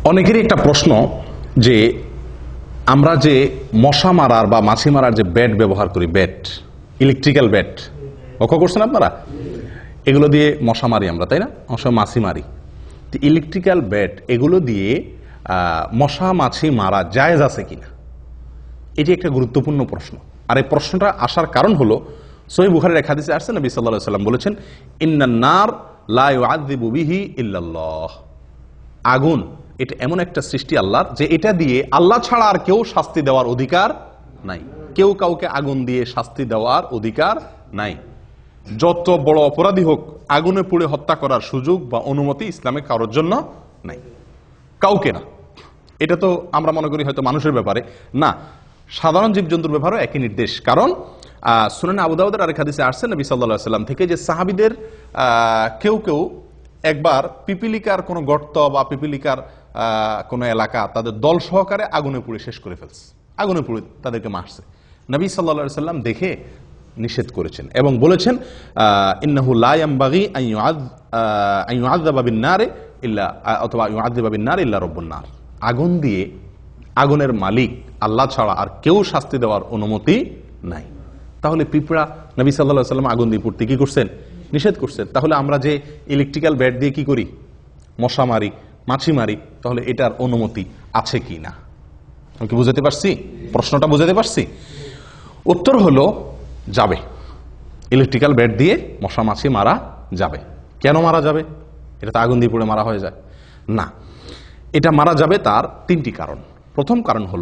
অনেকেরই একটা প্রশ্ন যে আমরা যে মশা মারার বা মাছি মারার যে ব্যাট ব্যবহার করি, ব্যাট, ইলেকট্রিক্যাল ব্যাট লক্ষ্য করছেন আপনারা, এগুলো দিয়ে মশা মারি আমরা, তাই না? মশা মাছি মারি। ইলেকট্রিক্যাল ব্যাট এগুলো দিয়ে মশা মাছি মারা জায়েজ আছে কিনা, এটি একটা গুরুত্বপূর্ণ প্রশ্ন। আর এই প্রশ্নটা আসার কারণ হলো সহিহ বুখারীর এক হাদিসে আসছে, নবী সাল্লাল্লাহু আলাইহি ওয়াসাল্লাম বলেছেন, ইন্নান নার লা ইউআযযিবু বিহি ইল্লাল্লাহ। আগুন এটা এমন একটা সৃষ্টি আল্লাহর যে এটা দিয়ে আল্লাহ ছাড়া আর কেউ শাস্তি দেওয়ার অধিকার নাই। কেউ কাউকে আগুন দিয়ে শাস্তি দেওয়ার অধিকার নাই। যত বড় অপরাধী হোক, আগুনে পুড়ে হত্যা করার সুযোগ বা অনুমতি ইসলামে কারোর জন্য নাই, কাউকে না। এটা তো আমরা মনে করি হয়তো মানুষের ব্যাপারে না, সাধারণ জীবজন্তুর ব্যাপারেও একই নির্দেশ। কারণ সুনানে আবু দাউদের আরেক হাদিসে আসছে নবী সাল্লাল্লাহু আলাইহি ওয়াসাল্লাম থেকে যে সাহাবীদের কেউ কেউ একবার পিপিলিকার কোনো গর্ত বা পিপিলিকার কোনো এলাকা তাদের দল সহকারে আগুনে পুড়ে শেষ করে ফেলছে, আগুনে পুড়ে তাদেরকে মারছে। নবী সাল্লাল্লাহু আলাইহি ওয়াসাল্লাম দেখে নিষেধ করেছেন এবং বলেছেন, ইন্নাহু লা ইয়ামবাগি আন ইউআযযাবা বিন-নার ইল্লা অথবা ইউআযযাবা বিন-নার ইল্লা রাব্বুন নার। আগুন দিয়ে আগুনের মালিক আল্লাহ ছাড়া আর কেউ শাস্তি দেওয়ার অনুমতি নাই। তাহলে পিঁপড়া নবী সাল্লাল্লাহু আলাইহি ওয়াসাল্লাম আগুন দিয়ে পুড়তে কি করছেন? নিষেধ করছেন। তাহলে আমরা যে ইলেকট্রিক্যাল ব্যাট দিয়ে কি করি, মশা মারি, মাছি মারি, তাহলে এটার অনুমতি আছে কি না? আমি কি বুঝাতে পারছি? প্রশ্নটা বুঝাতে পারছি? উত্তর হলো যাবে। ইলেকট্রিক্যাল ব্যাট দিয়ে মশা মাছি মারা যাবে। কেন মারা যাবে? এটা তো আগুন দিয়ে পুড়ে মারা হয়ে যায় না। এটা মারা যাবে তার তিনটি কারণ। প্রথম কারণ হলো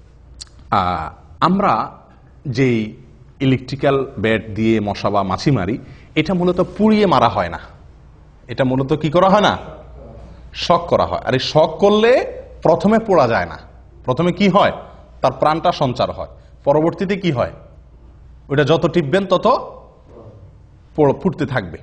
আমরা যেই ইলেকট্রিক্যাল ব্যাট দিয়ে মশা বা মাছি মারি, এটা মূলত পুড়িয়ে মারা হয় না, এটা মূলত কি করা হয় না, শক করা হয়। আর এই শক করলে প্রথমে পোড়া যায় না, প্রথমে কি হয়, তার প্রাণটা সঞ্চার হয়, পরবর্তীতে কি হয়, ওইটা যত টিপবেন তত ফুটতে থাকবে।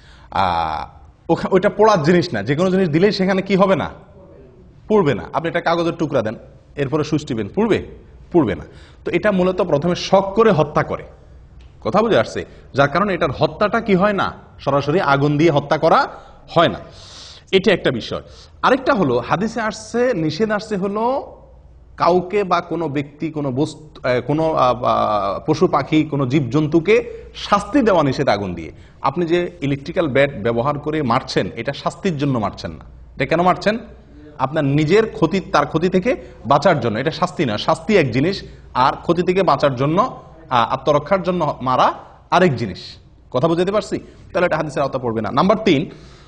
ওইটা পোড়ার জিনিস না, যে কোনো জিনিস দিলেই সেখানে কি হবে না, পুড়বে না। আপনি একটা কাগজের টুকরা দেন, এরপরে সুইচ টিপেন, পুড়বে? পুড়বে না। তো এটা মূলত প্রথমে শক করে হত্যা করে, কথা বুঝে আসছে? যার কারণে এটার হত্যাটা কি হয় না, সরাসরি আগুন দিয়ে হত্যা করা হয় না। এটা একটা বিষয়। আরেকটা হলো হাদিসে আসছে, নিষেধ আসছে হলো কাউকে বা কোনো ব্যক্তি, কোনো বস্তু, কোনো পশু পাখি, কোনো জীবজন্তুকে শাস্তি দেওয়া নিষেধ আগুন দিয়ে। আপনি যে ইলেকট্রিক্যাল ব্যাট ব্যবহার করে মারছেন, এটা শাস্তির জন্য মারছেন না। এটা কেন মারছেন? আপনার নিজের ক্ষতি, তার ক্ষতি থেকে বাঁচার জন্য। এটা শাস্তি না, শাস্তি এক জিনিস, আর ক্ষতি থেকে বাঁচার জন্য, আত্মরক্ষার জন্য মারা আরেক জিনিস। কথা বুঝাতে পারছি? তাহলে এটা হাদিসের আওতা পড়বে না। নাম্বার 3,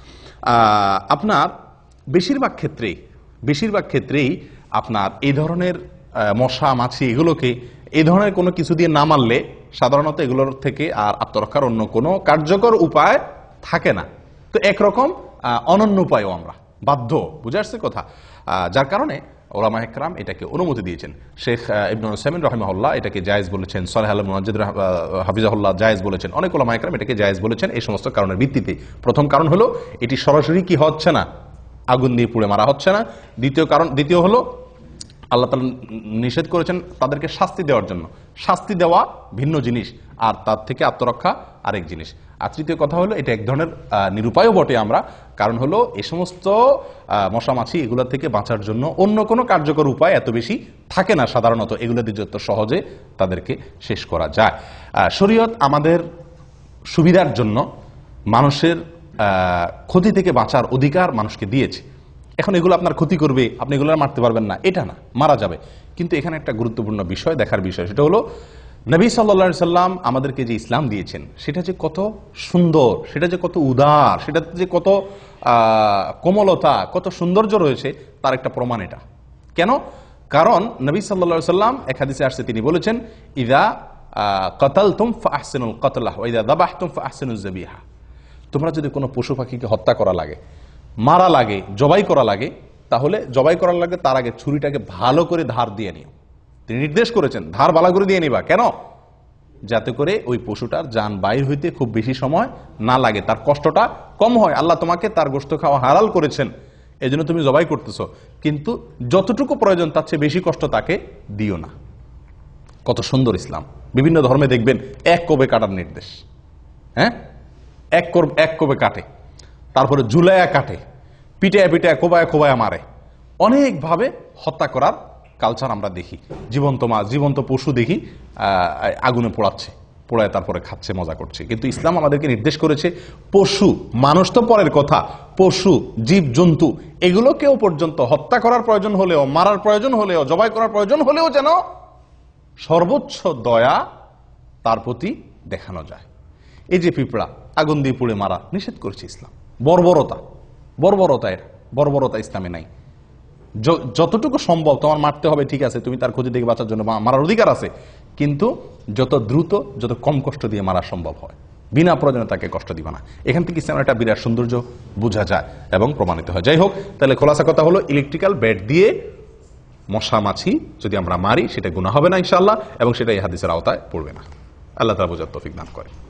আপনার বেশিরভাগ ক্ষেত্রেই আপনার এই ধরনের মশা মাছি এগুলোকে এই ধরনের কোনো কিছু দিয়ে না মারলে সাধারণত এগুলোর থেকে আর আত্মরক্ষার অন্য কোনো কার্যকর উপায় থাকে না। তো একরকম অনন্য উপায়ও আমরা বাধ্য, বুঝে আসছে কথা? যার কারণে ওলামায়ে কেরাম এটাকে অনুমতি দিয়েছেন। শেখ ইবনে উসাইমিন রাহিমাহুল্লাহ এটাকে জায়েজ বলেছেন, সালেহ আল মুনাজ্জিদ হাফিজাহুল্লাহ জায়েজ বলেছেন, অনেক ওলামায়ে কেরাম এটাকে জায়েজ বলেছেন এই সমস্ত কারণের ভিত্তিতে। প্রথম কারণ হলো এটি সরাসরি কি হচ্ছে না, আগুন দিয়ে পুড়ে মারা হচ্ছে না। দ্বিতীয় হলো আল্লাহ তাআলা নিষেধ করেছেন তাদেরকে শাস্তি দেওয়ার জন্য। শাস্তি দেওয়া ভিন্ন জিনিস, আর তার থেকে আত্মরক্ষা আরেক জিনিস। আর তৃতীয় কথা হলো এটা এক ধরনের নিরুপায়ও বটে আমরা, কারণ হলো এই সমস্ত মশা মাছি এগুলো থেকে বাঁচার জন্য অন্য কোনো কার্যকর উপায় এত বেশি থাকে না সাধারণত, এগুলো দিয়ে যত সহজে তাদেরকে শেষ করা যায়। শরীয়ত আমাদের সুবিধার জন্য মানুষের ক্ষতি থেকে বাঁচার অধিকার মানুষকে দিয়েছে। এখন এগুলো আপনার ক্ষতি করবে, আপনি এগুলো মারতে পারবেন না, এটা না, মারা যাবে। কিন্তু এখানে একটা গুরুত্বপূর্ণ বিষয়, দেখার বিষয়, সেটা হলো নবী সাল্লাল্লাহু আলাইহি সাল্লাম আমাদেরকে যে ইসলাম দিয়েছেন সেটা যে কত সুন্দর, সেটা যে কত উদার, সেটা যে কত কোমলতা, কত সৌন্দর্য রয়েছে, তার একটা প্রমাণ এটা। কেন? কারণ নবী সাল্লাল্লাহু আলাইহি সাল্লাম এক হাদিসে আসছে, তিনি বলেছেন, ইযা কাতালতুম ফাহসিনুল কাতলাহ ওয়া ইযা যাবাহতুম ফাহসিনুজ যাবিহা। তোমরা যদি কোনো পশু পাখিকে হত্যা করা লাগে, মারা লাগে, জবাই করা লাগে, তাহলে জবাই করার লাগে তার আগে ছুরিটাকে ভালো করে ধার দিয়ে নিও। তিনি নির্দেশ করেছেন ধার ভালো করে দিয়ে নিবা। কেন? যাতে করে ওই পশুটার জান বাইর হইতে খুব বেশি সময় না লাগে, তার কষ্টটা কম হয়। আল্লাহ তোমাকে তার গোশত খাওয়া হালাল করেছেন, এই জন্য তুমি জবাই করতেছো, কিন্তু যতটুকু প্রয়োজন তার চেয়ে বেশি কষ্ট তাকে দিও না। কত সুন্দর ইসলাম! বিভিন্ন ধর্মে দেখবেন এক কোবে কাটার নির্দেশ, হ্যাঁ, এক কোবে কাটে, তারপরে ঝুলাইয়া কাটে, পিটায়া পিটায়া কোবায়া কোবায়া মারে, অনেকভাবে হত্যা করার কালচার আমরা দেখি। জীবন্ত মাছ, জীবন্ত পশু দেখি আগুনে পোড়াচ্ছে, পোড়ায় তারপরে খাচ্ছে, মজা করছে। কিন্তু ইসলাম আমাদেরকে নির্দেশ করেছে পশু, মানুষ তো পরের কথা, পশু, জীব জন্তু এগুলোকেও পর্যন্ত হত্যা করার প্রয়োজন হলেও, মারার প্রয়োজন হলেও, জবাই করার প্রয়োজন হলেও যেন সর্বোচ্চ দয়া তার প্রতি দেখানো যায়। এই যে পিঁপড়া, আগুন দিয়ে পুড়ে মারা নিষেধ করেছে ইসলাম। বর্বরতা, বর্বরতা, এর বর্বরতা ইসলামে নাই। যতটুকু সম্ভব তোমার মারতে হবে, ঠিক আছে, তুমি তার ক্ষতি থেকে বাঁচার জন্য মারার অধিকার আছে, কিন্তু যত দ্রুত, যত কম কষ্ট দিয়ে মারা সম্ভব হয়, বিনা প্রয়োজনে তাকে কষ্ট দিবা না। এখান থেকে ইসলামের একটা বিরাট সৌন্দর্য বোঝা যায় এবং প্রমাণিত হয়। যাই হোক, তাহলে খোলাসা কথা হলো, ইলেকট্রিক্যাল ব্যাট দিয়ে মশা মাছি যদি আমরা মারি সেটা গুনাহ হবে না ইনশাআল্লাহ, এবং সেটা এই হাদিসের আওতায় পড়বে না। আল্লাহ তাআলা বোঝার তৌফিক দান করে।